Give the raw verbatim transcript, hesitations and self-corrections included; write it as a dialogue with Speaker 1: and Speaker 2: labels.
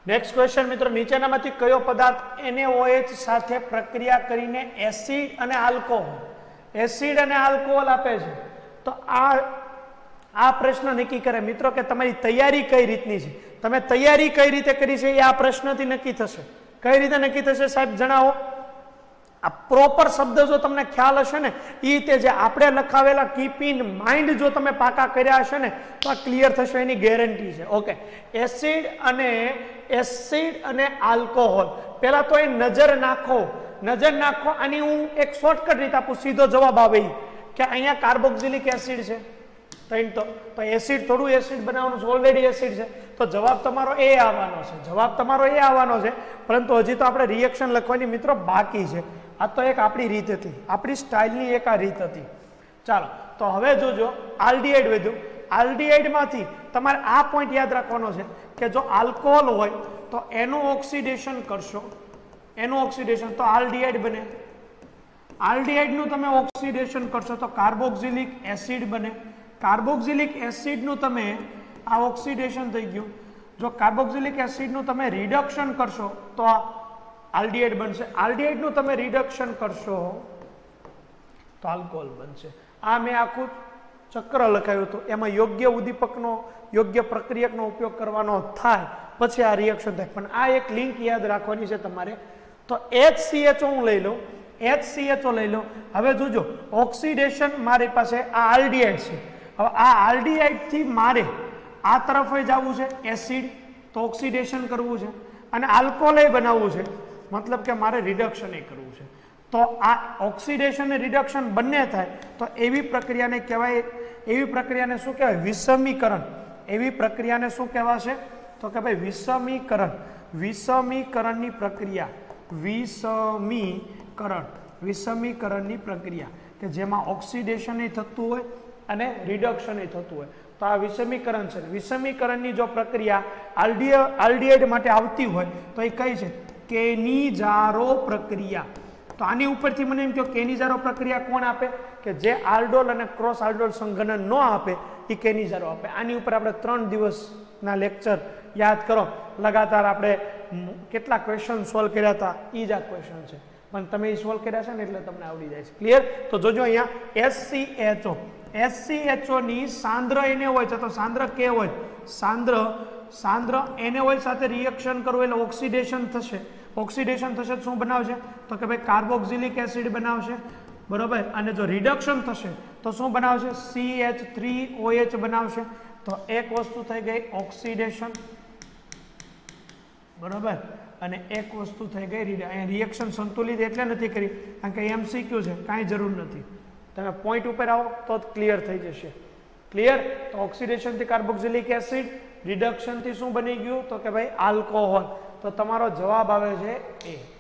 Speaker 1: Next question મિત્રો, નીચેનામાંથી કયો પદાર્થ એન એ ઓ એચ સાથે પ્રક્રિયા કરીને એસિડ અને આલ્કોહોલ એસિડ અને આલ્કોહોલ આપે છે? તો આ આ પ્રશ્ન નક્કી કરે મિત્રો કે તમારી તૈયારી કઈ રીતની છે, તમે તૈયારી કઈ રીતે કરી છે એ આ પ્રશ્નથી નક્કી થશે. કઈ રીતે નક્કી થશે સાહેબ જણાવો? આ પ્રોપર શબ્દ જો તમને ખ્યાલ હશે ને એ રીતે જે આપણે લખાવેલા કીપ ઇન માઇન્ડ જો તમે પાકા કર્યા હશે ને તો આ ક્લિયર થશે, એની ગેરંટી છે. ઓકે, એસિડ અને એસિડ અને આલ્કોહોલ, પહેલા તો એ નજર નાખો નજર નાખો આની હું એક શોર્ટકટ રીત આપું, સીધો જવાબ આવે કે અહીંયા કાર્બોક્સિલિક એસિડ છે. તો તો એસિડ થોડું એસિડ બનાવવાનું છે, ઓલરેડી એસિડ છે, તો જવાબ તમારો એ આવવાનો છે. જવાબ તમારો એ આવવાનો છે, પરંતુ હજી તો આપણે રિએક્શન લખવાની મિત્રો બાકી છે. આ તો એક આપણી રીત હતી, આપણી સ્ટાઇલની એક આ રીત હતી. ચાલો તો હવે જોજો, આલ્ડીહાઇડ વધ્યું. આલ્ડીહાઇડમાંથી તમારે આ પોઈન્ટ યાદ રાખવાનો છે કે જો આલ્કોહોલ હોય તો એનું ઓક્સિડેશન કરશો, એનું ઓક્સિડેશન તો આલ્ડીહાઇડ બને. આલ્ડીહાઇડનું તમે ઓક્સિડેશન કરશો તો કાર્બોક્સિલિક એસિડ બને. કાર્બોક્સિલિક એસિડનું તમે આ ઓક્સિડેશન થઈ ગયું. જો કાર્બોક્સિલિક એસિડનું તમે રિડક્શન કરશો તો આ આલ્ડીહાઇડ બનશે. આલ્ડીહાઇડનું તમે રિડક્શન કરશો તો આલ્કોહોલ બનશે. આ મેં આખું ચક્ર લખાયું હતું, એમાં યોગ્ય ઉદ્દીપકનો યોગ્ય પ્રક્રિયકનો ઉપયોગ કરવાનો થાય પછી આ રિએક્શન થાય. પણ આ એક લિંક યાદ રાખવાની છે તમારે. તો એચ સી એચ ઓ હું લઈ લઉં, એચ સી એચ ઓ લઈ લો. હવે જોજો, ઓક્સિડેશન મારી પાસે આ આલ્ડીહાઇડ છે. હવે આ આલ્ડીહાઇડ થી મારે આ તરફ જવું છે એસિડ, તો ઓક્સિડેશન કરવું છે, અને આલ્કોહોલ બનાવવું છે, મતલબ કે મારે રિડક્શન એ કરવું છે. તો આ ઓક્સિડેશન અને રિડક્શન બંને થાય તો એવી પ્રક્રિયાને કહેવાય, એવી પ્રક્રિયાને શું કહેવાય? વિષમીકરણ. એવી પ્રક્રિયાને શું કહેવાશે? તો કે ભાઈ વિષમીકરણ. વિષમીકરણની પ્રક્રિયા, વિષમીકરણ વિષમીકરણની પ્રક્રિયા કે જેમાં ઓક્સિડેશન થતું હોય અને રિડક્શન થતું હોય, તો આ વિષમીકરણ છે. વિષમીકરણની જો પ્રક્રિયા આલ્ડીહાઇડ માટે આવતી હોય તો એ કઈ છે? કેનિઝારો પ્રક્રિયા. તો આની ઉપરથી મને એમ કહો, કેનિઝારો પ્રક્રિયા કોણ આપે? કે જે આલ્ડોલ અને ક્રોસ આલ્ડોલ સંઘનન ન આપે એ કેનિઝારો આપે. આની ઉપર આપણે ત્રણ દિવસના લેક્ચર યાદ કરો, લગાતાર આપણે કેટલા ક્વેશ્ચન સોલ્વ કર્યા હતા એ જ આ ક્વેશ્ચન છે, પણ તમે એ સોલ્વ કર્યા છે ને એટલે તમને આવડી જાય છે. ક્લિયર? તો જોજો અહીંયા S C H O, S C H O ની સાંદ્ર એને હોય છે તો સાંદ્ર કે હોય, સાંદ્ર સાંદ્ર એને હોય સાથે રિએક્શન કરવું એટલે ઓક્સિડેશન થશે. ઓક્સિડેશન થશે તો શું બનાવશે? તો કે ભાઈ કાર્બોક્સિલિક એસિડ બનાવશે, બરોબર. અને જો રિડક્શન થશે તો શું બનાવશે? C H three O H બનાવશે. તો એક વસ્તુ થઈ ગઈ ઓક્સિડેશન, બરોબર, અને એક વસ્તુ થઈ ગઈ રિડક્શન. રિએક્શન સંતુલિત એટલે નથી કરી કારણ કે એમસીક્યુ છે, કાંઈ જરૂર નથી. તમે પોઈન્ટ ઉપર આવો તો ક્લિયર થઈ જશે. ક્લિયર? તો ઓક્સિડેશનથી કાર્બોક્સિલિક એસિડ, રિડક્શનથી શું બની ગયું? તો કે ભાઈ આલ્કોહોલ. તો તમારો જવાબ આવે છે એ.